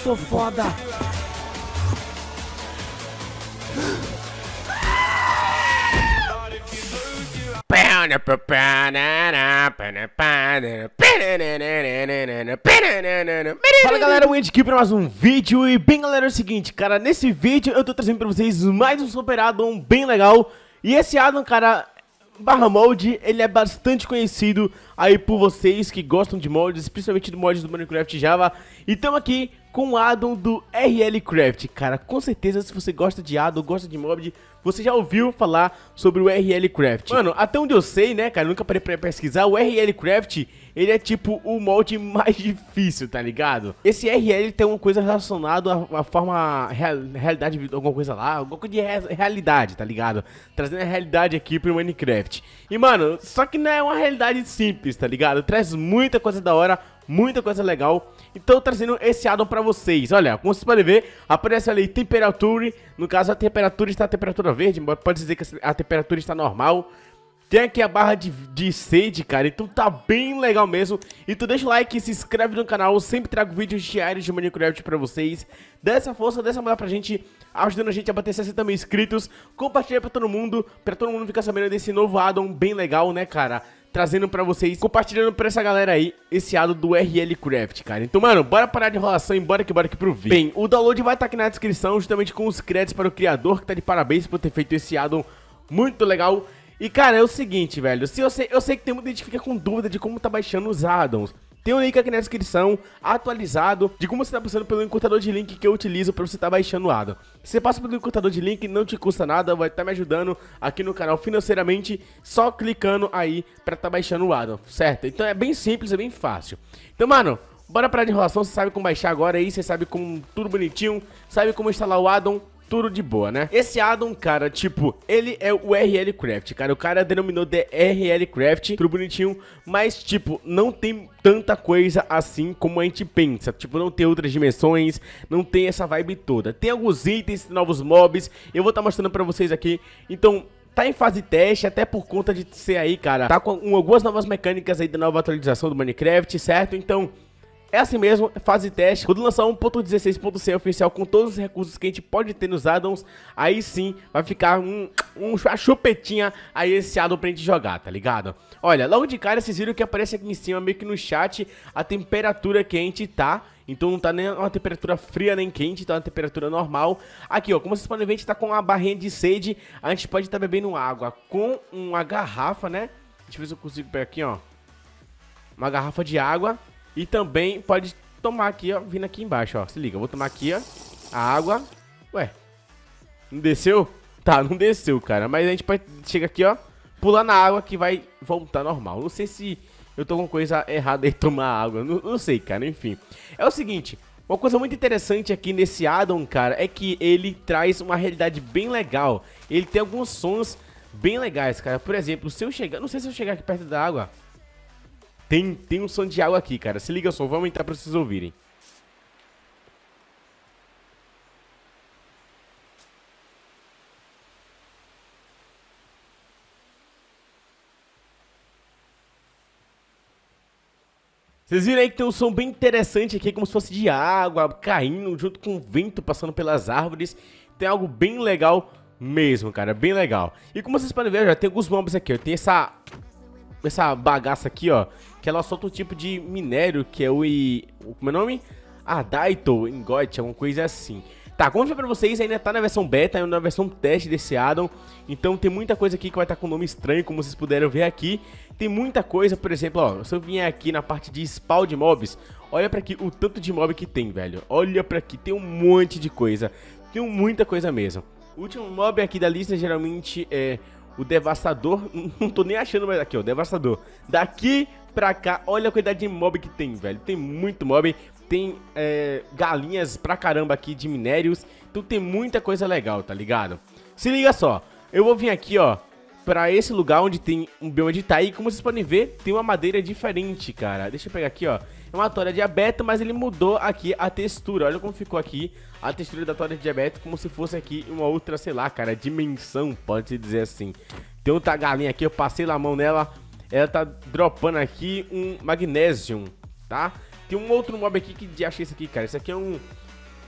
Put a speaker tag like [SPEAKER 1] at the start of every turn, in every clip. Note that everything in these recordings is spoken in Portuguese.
[SPEAKER 1] sou foda. Fala galera, o Andy aqui pra mais um vídeo. E bem galera, é o seguinte, cara, nesse vídeo eu tô trazendo pra vocês mais um super addon bem legal. E esse addon, cara, barra molde, ele é bastante conhecido aí por vocês que gostam de moldes, principalmente do molde do Minecraft Java. E estamos aqui com o addon do RL Craft, cara. Com certeza, se você gosta de addon, gosta de mob, você já ouviu falar sobre o RL Craft. Mano, até onde eu sei, né, cara, nunca parei pra pesquisar, o RL Craft, ele é tipo o molde mais difícil, tá ligado? Esse RL tem uma coisa relacionada à forma, realidade, alguma coisa lá, alguma coisa de realidade, tá ligado? Trazendo a realidade aqui pro Minecraft. E, mano, só que não é uma realidade simples, tá ligado? Traz muita coisa da hora, muita coisa legal. Então trazendo esse addon pra vocês. Olha, como vocês podem ver, aparece ali temperatura. No caso a temperatura está a temperatura verde, pode dizer que a temperatura está normal. Tem aqui a barra de sede, cara, então tá bem legal mesmo. Então deixa o like, se inscreve no canal, eu sempre trago vídeos diários de Minecraft pra vocês. Dá essa força, dá essa moral pra gente, ajudando a gente a bater 60 mil inscritos. Compartilha pra todo mundo ficar sabendo desse novo addon bem legal, né, cara? Trazendo pra vocês, compartilhando pra essa galera aí, esse addon do RL Craft, cara. Então, mano, bora parar de enrolação e bora aqui pro vídeo. Bem, o download vai estar aqui na descrição, justamente com os créditos para o criador, que tá de parabéns por ter feito esse addon muito legal. E, cara, é o seguinte, velho, eu sei que tem muita gente que fica com dúvida de como tá baixando os addons. Tem um link aqui na descrição, atualizado, de como você tá passando pelo encurtador de link que eu utilizo pra você tá baixando o addon. Se você passa pelo encurtador de link, não te custa nada, vai estar me ajudando aqui no canal financeiramente, só clicando aí pra tá baixando o addon, certo? Então é bem simples, é bem fácil. Então, mano, bora parar de enrolação, você sabe como baixar agora aí, você sabe como tudo bonitinho, sabe como instalar o addon. Tudo de boa, né? Esse addon, cara, tipo, ele é o RL Craft, cara. O cara denominou de RL Craft, tudo bonitinho, mas, tipo, não tem tanta coisa assim como a gente pensa. Tipo, não tem outras dimensões, não tem essa vibe toda. Tem alguns itens, novos mobs, eu vou estar mostrando pra vocês aqui. Então, tá em fase teste, até por conta de ser aí, cara, tá com algumas novas mecânicas aí da nova atualização do Minecraft, certo? Então, é assim mesmo, fase teste. Quando lançar 1.16.100 oficial com todos os recursos que a gente pode ter nos addons, aí sim vai ficar uma chupetinha aí esse addon pra gente jogar, tá ligado? Olha, logo de cara vocês viram que aparece aqui em cima, meio que no chat, a temperatura que a gente tá. Então não tá nem uma temperatura fria nem quente, tá uma temperatura normal. Aqui, ó, como vocês podem ver, a gente tá com uma barrinha de sede. A gente pode estar bebendo água com uma garrafa, né? Deixa eu ver se eu consigo pegar aqui, ó, uma garrafa de água. E também pode tomar aqui, ó, vindo aqui embaixo, ó. Se liga, eu vou tomar aqui, ó, a água. Ué, não desceu? Tá, não desceu, cara. Mas a gente pode chegar aqui, ó, pular na água que vai voltar normal. Não sei se eu tô com coisa errada aí tomar água. Não sei, cara, enfim. É o seguinte, uma coisa muito interessante aqui nesse addon, cara, é que ele traz uma realidade bem legal. Ele tem alguns sons bem legais, cara. Por exemplo, se eu chegar... Não sei se eu chegar aqui perto da água... Tem um som de água aqui, cara. Se liga só, vou aumentar pra vocês ouvirem. Vocês viram aí que tem um som bem interessante aqui, como se fosse de água caindo junto com o vento passando pelas árvores. Tem algo bem legal mesmo, cara, bem legal. E como vocês podem ver, já tem alguns mobs aqui, ó. Tem essa bagaça aqui, ó, que ela solta um tipo de minério, que é como é o nome? Adaito, Ingot, alguma coisa assim. Tá, como eu falei pra vocês, ainda tá na versão beta, ainda na versão teste desse addon. Então tem muita coisa aqui que vai estar com nome estranho, como vocês puderam ver aqui. Tem muita coisa, por exemplo, ó, se eu vier aqui na parte de spawn de mobs, olha pra aqui o tanto de mob que tem, velho. Olha pra aqui, tem um monte de coisa. Tem muita coisa mesmo. O último mob aqui da lista geralmente é o Devastador. Não tô nem achando mais aqui, ó, Devastador. Daqui pra cá, olha a quantidade de mob que tem, velho. Tem muito mob. Tem galinhas pra caramba aqui de minérios. Então tem muita coisa legal, tá ligado? Se liga só, eu vou vir aqui, ó, pra esse lugar onde tem um bioma de Itaí. Como vocês podem ver, tem uma madeira diferente, cara. Deixa eu pegar aqui, ó. É uma tora de diabeto, mas ele mudou aqui a textura. Olha como ficou aqui a textura da tora de diabeto, como se fosse aqui uma outra, sei lá, cara, dimensão, pode-se dizer assim. Tem outra galinha aqui, eu passei a mão nela. Ela tá dropando aqui um magnesium, tá? Tem um outro mob aqui que achei isso aqui, cara. Isso aqui é um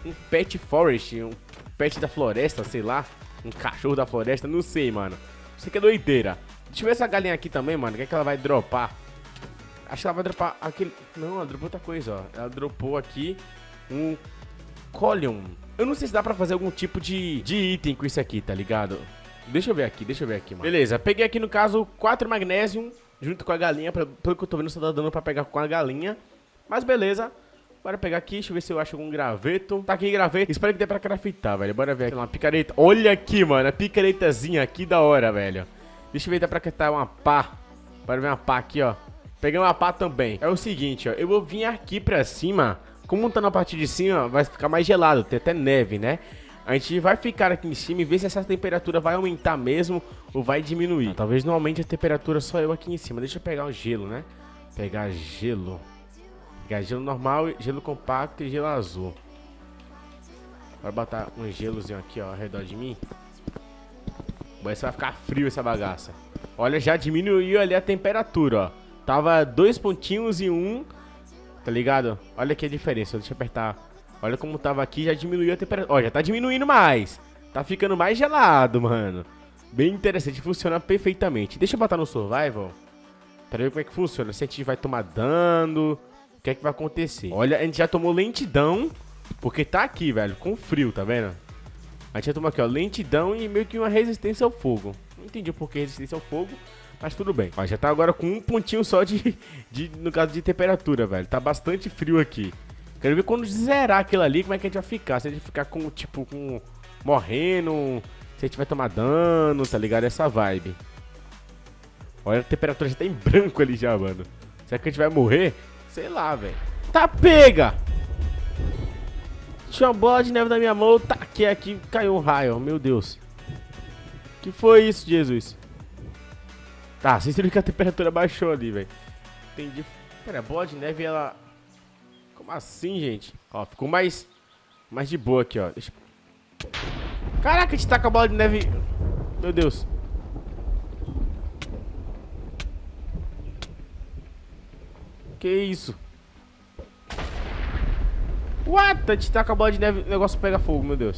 [SPEAKER 1] um pet forest, um pet da floresta, sei lá. Um cachorro da floresta, não sei, mano. Isso aqui é doideira. Deixa eu ver essa galinha aqui também, mano. O que é que ela vai dropar? Acho que ela vai dropar aquele... Não, ela dropou outra coisa, ó. Ela dropou aqui um Collium. Eu não sei se dá pra fazer algum tipo de item com isso aqui, tá ligado? Deixa eu ver aqui, mano. Beleza, peguei aqui no caso 4 Magnesium junto com a galinha. Pelo que eu tô vendo, só tá dando pra pegar com a galinha. Mas beleza. Bora pegar aqui, deixa eu ver se eu acho algum graveto. Tá aqui graveto, espero que dê pra craftar, velho. Bora ver aqui, uma picareta. Olha aqui, mano, a picaretazinha aqui da hora, velho. Deixa eu ver se dá pra craftar uma pá. Bora ver uma pá aqui, ó. Peguei uma pá também. É o seguinte, ó, eu vou vir aqui pra cima. Como tá na parte de cima, vai ficar mais gelado, tem até neve, né? A gente vai ficar aqui em cima e ver se essa temperatura vai aumentar mesmo ou vai diminuir. Talvez não aumente a temperatura, só eu aqui em cima. Deixa eu pegar o gelo, né? Pegar gelo. Pegar gelo normal, gelo compacto e gelo azul. Bora botar um gelozinho aqui, ó, ao redor de mim. Vai ficar frio essa bagaça. Olha, já diminuiu ali a temperatura, ó. Tava 2 pontinhos e 1, tá ligado? Olha aqui a diferença, deixa eu apertar. Olha como tava aqui, já diminuiu a temperatura. Ó, já tá diminuindo mais. Tá ficando mais gelado, mano. Bem interessante, funciona perfeitamente. Deixa eu botar no survival pra ver como é que funciona. Se a gente vai tomar dano, o que é que vai acontecer. Olha, a gente já tomou lentidão, porque tá aqui, velho, com frio, tá vendo? A gente já tomou aqui, ó, lentidão e meio que uma resistência ao fogo. Não entendi o porquê resistência ao fogo, mas tudo bem. Ó, já tá agora com um pontinho só no caso de temperatura, velho. Tá bastante frio aqui. Quero ver quando zerar aquilo ali, como é que a gente vai ficar. Se a gente ficar com, tipo, morrendo, se a gente vai tomar dano, tá ligado? Essa vibe. Olha, a temperatura já tá em branco ali já, mano. Será que a gente vai morrer? Sei lá, velho. Tá pega! Tinha uma bola de neve na minha mão, taquei aqui, caiu um raio, meu Deus. Que foi isso, Jesus? Tá, vocês viram que a temperatura baixou ali, velho. Entendi. Pera, a bola de neve, ela... Como assim, gente? Ó, ficou mais de boa aqui, ó. Deixa... Caraca, a gente tá com a bola de neve... Meu Deus. Que isso? What? A gente tá com a bola de neve, o negócio pega fogo, meu Deus.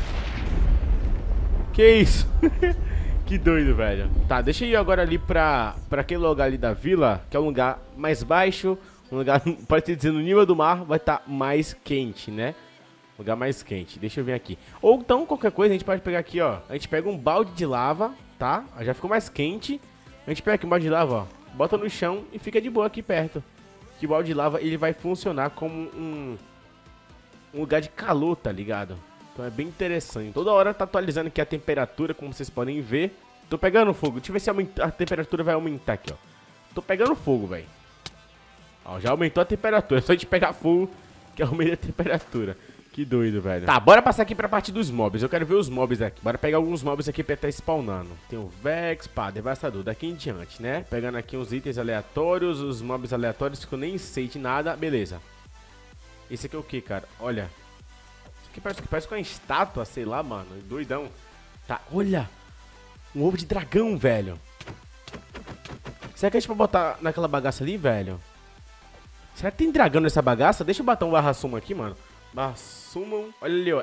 [SPEAKER 1] Que isso? Que doido, velho. Tá, deixa eu ir agora ali pra aquele lugar ali da vila, que é um lugar mais baixo. Um lugar, pode dizer, no nível do mar vai estar mais quente, né? Lugar mais quente. Deixa eu vir aqui. Ou então, qualquer coisa, a gente pode pegar aqui, ó. A gente pega um balde de lava, tá? Já ficou mais quente. A gente pega aqui um balde de lava, ó. Bota no chão e fica de boa aqui perto. Que o balde de lava, ele vai funcionar como um lugar de calor, tá ligado? Então é bem interessante. Toda hora tá atualizando aqui a temperatura, como vocês podem ver. Tô pegando fogo. Deixa eu ver se a temperatura vai aumentar aqui, ó. Tô pegando fogo, velho. Ó, já aumentou a temperatura. É só a gente pegar fogo que aumenta a temperatura. Que doido, velho. Tá, bora passar aqui pra parte dos mobs. Eu quero ver os mobs aqui. Bora pegar alguns mobs aqui pra estar spawnando. Tem o Vex, pá, Devastador. Daqui em diante, né? Pegando aqui uns itens aleatórios. Os mobs aleatórios que eu nem sei de nada. Beleza. Esse aqui é o que, cara? Olha. Isso aqui parece com uma estátua, sei lá, mano. Doidão. Tá, olha. Um ovo de dragão, velho. Será que a gente pode botar naquela bagaça ali, velho? Será que tem dragão nessa bagaça? Deixa eu botar um barra summon aqui, mano. Barra summon. Olha ali, ó.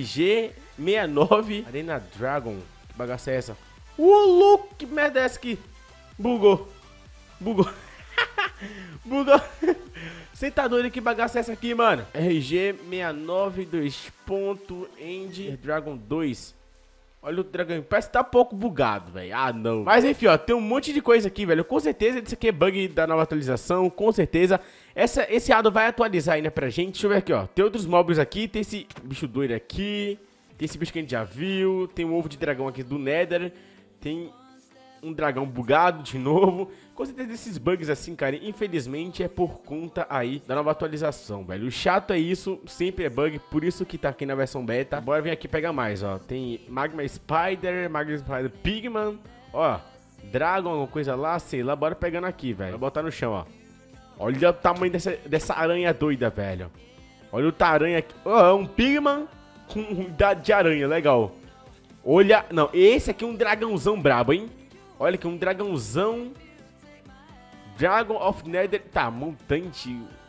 [SPEAKER 1] RG69 Arena Dragon. Que bagaça é essa? Louco, que merda é essa aqui? Bugou. Bugou. Bugou. Você tá doido? Que bagaça é essa aqui, mano? RG69 2.end Dragon 2. Olha o dragão, parece que tá um pouco bugado, velho. Ah, não. Mas enfim, ó, tem um monte de coisa aqui, velho. Com certeza isso aqui é bug da nova atualização, com certeza. Esse Ado vai atualizar ainda pra gente. Deixa eu ver aqui, ó. Tem outros mobs aqui, tem esse bicho doido aqui. Tem esse bicho que a gente já viu. Tem um ovo de dragão aqui do Nether. Tem um dragão bugado de novo. Com certeza esses bugs assim, cara, infelizmente é por conta aí da nova atualização, velho. O chato é isso, sempre é bug, por isso que tá aqui na versão beta. Bora vir aqui pegar mais, ó. Tem Magma Spider Pigman, ó. Dragon, alguma coisa lá, sei lá. Bora pegando aqui, velho. Vou botar no chão, ó. Olha o tamanho dessa aranha doida, velho. Olha o taranha aqui. Ó, um Pigman com idade de aranha, legal. Olha, não, esse aqui é um dragãozão brabo, hein. Olha aqui, um dragãozão. Dragon of Nether. Tá, montante.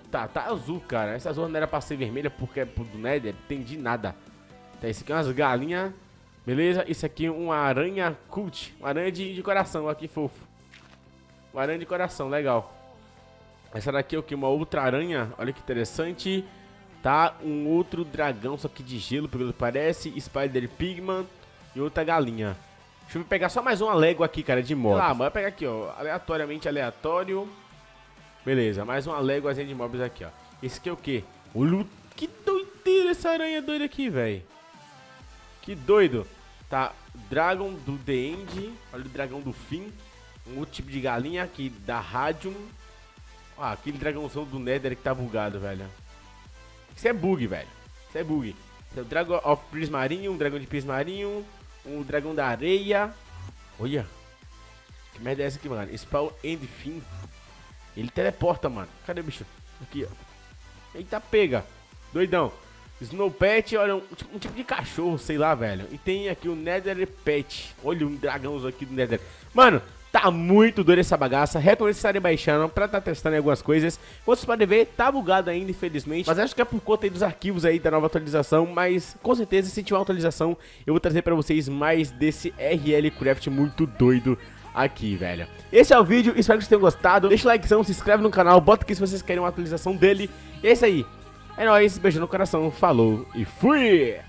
[SPEAKER 1] Tá azul, cara. Essa azul não era pra ser vermelha porque é do Nether. Entendi nada. Tá, esse aqui é umas galinhas. Beleza? Isso aqui é uma aranha cult. Uma aranha de coração, olha que fofo. Uma aranha de coração, legal. Essa daqui é o que? Uma outra aranha. Olha que interessante. Tá, um outro dragão, só que de gelo, pelo que parece. Spider Pigman e outra galinha. Deixa eu pegar só mais uma légua aqui, cara, de mobs. Ah, mas vai pegar aqui, ó. Aleatoriamente aleatório. Beleza, mais uma léguazinha de mobs aqui, ó. Esse aqui é o quê? Olha que doideira essa aranha doida aqui, velho. Que doido. Tá, Dragon do The End. Olha o dragão do fim. Um outro tipo de galinha aqui da Radium. Ah, aquele dragãozão do Nether que tá bugado, velho. Isso é bug, velho. Isso é bug. Tem o Dragon of Prismarinho, um dragão de Prismarinho. Um dragão da areia. Olha. Que merda é essa aqui, mano? Spawn End Fim. Ele teleporta, mano. Cadê o bicho? Aqui, ó. Eita, pega. Doidão. Snow Pet, olha, um tipo de cachorro, sei lá, velho. E tem aqui o Nether Pet. Olha um dragãozinho aqui do Nether. Mano, tá muito doido essa bagaça. Recomendo vocês estarem baixando pra estar testando algumas coisas. Como vocês podem ver, tá bugado ainda, infelizmente. Mas acho que é por conta aí dos arquivos aí da nova atualização. Mas com certeza, se tiver uma atualização, eu vou trazer pra vocês mais desse RL Craft muito doido aqui, velho. Esse é o vídeo, espero que vocês tenham gostado. Deixa o likezão, se inscreve no canal, bota aqui se vocês querem uma atualização dele. E é isso aí. É nóis, beijo no coração, falou e fui!